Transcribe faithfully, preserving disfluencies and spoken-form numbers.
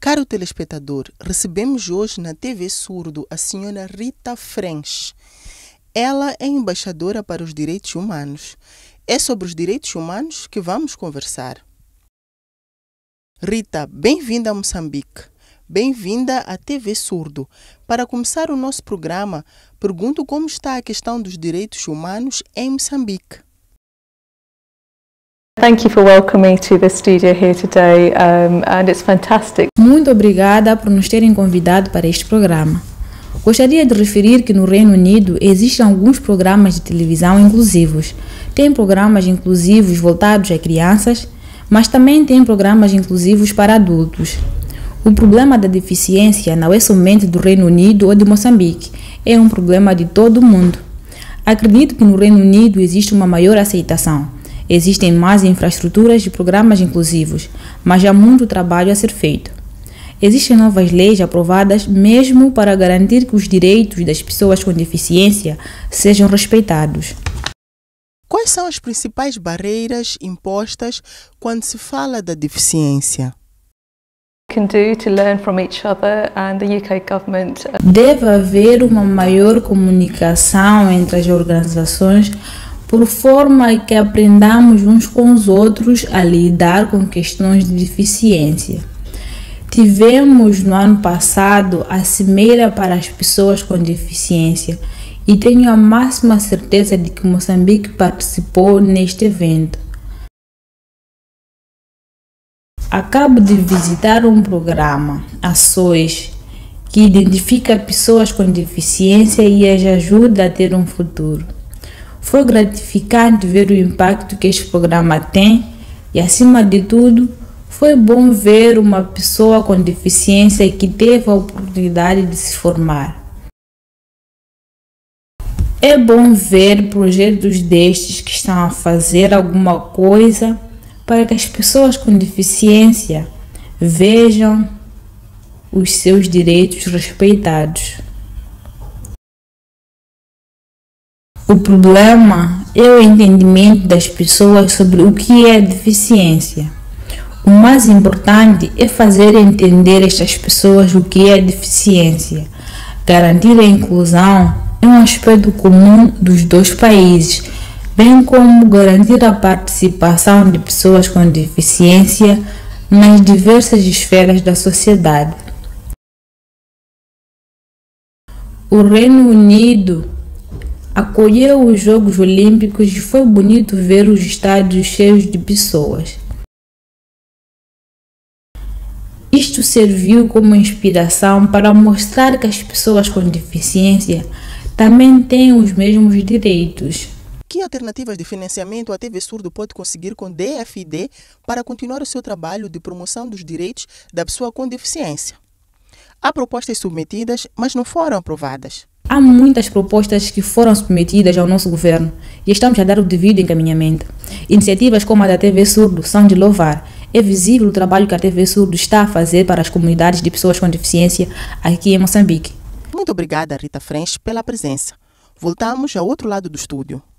Caro telespectador, recebemos hoje na T V Surdo a senhora Rita French. Ela é embaixadora para os direitos humanos. É sobre os direitos humanos que vamos conversar. Rita, bem-vinda a Moçambique. Bem-vinda à T V Surdo. Para começar o nosso programa, pergunto como está a questão dos direitos humanos em Moçambique. Thank you for welcoming to the studio here today, um, and it's fantastic. Muito obrigada por nos terem convidado para este programa. Gostaria de referir que no Reino Unido existem alguns programas de televisão inclusivos. Tem programas inclusivos voltados a crianças, mas também tem programas inclusivos para adultos. O problema da deficiência não é somente do Reino Unido ou de Moçambique, é um problema de todo o mundo. Acredito que no Reino Unido existe uma maior aceitação. Existem mais infraestruturas e programas inclusivos, mas há muito trabalho a ser feito. Existem novas leis aprovadas mesmo para garantir que os direitos das pessoas com deficiência sejam respeitados. Quais são as principais barreiras impostas quando se fala da deficiência? Can do to learn from each other, and the U K government. Deve haver uma maior comunicação entre as organizações por forma que aprendamos uns com os outros a lidar com questões de deficiência. Tivemos no ano passado a Cimeira para as pessoas com deficiência e tenho a máxima certeza de que Moçambique participou neste evento. Acabo de visitar um programa, Ações, que identifica pessoas com deficiência e as ajuda a ter um futuro. Foi gratificante ver o impacto que este programa tem e, acima de tudo, foi bom ver uma pessoa com deficiência que teve a oportunidade de se formar. É bom ver projetos destes que estão a fazer alguma coisa para que as pessoas com deficiência vejam os seus direitos respeitados. O problema é o entendimento das pessoas sobre o que é deficiência. O mais importante é fazer entender estas pessoas o que é deficiência. Garantir a inclusão é um aspecto comum dos dois países, bem como garantir a participação de pessoas com deficiência nas diversas esferas da sociedade. O Reino Unido acolheu os Jogos Olímpicos e foi bonito ver os estádios cheios de pessoas. Isto serviu como inspiração para mostrar que as pessoas com deficiência também têm os mesmos direitos. Que alternativas de financiamento a T V Surdo pode conseguir com D F I D para continuar o seu trabalho de promoção dos direitos da pessoa com deficiência? Há propostas submetidas, mas não foram aprovadas. Há muitas propostas que foram submetidas ao nosso governo e estamos a dar o devido encaminhamento. Iniciativas como a da T V Surdo são de louvar. É visível o trabalho que a T V Surdo está a fazer para as comunidades de pessoas com deficiência aqui em Moçambique. Muito obrigada, Rita French, pela presença. Voltamos ao outro lado do estúdio.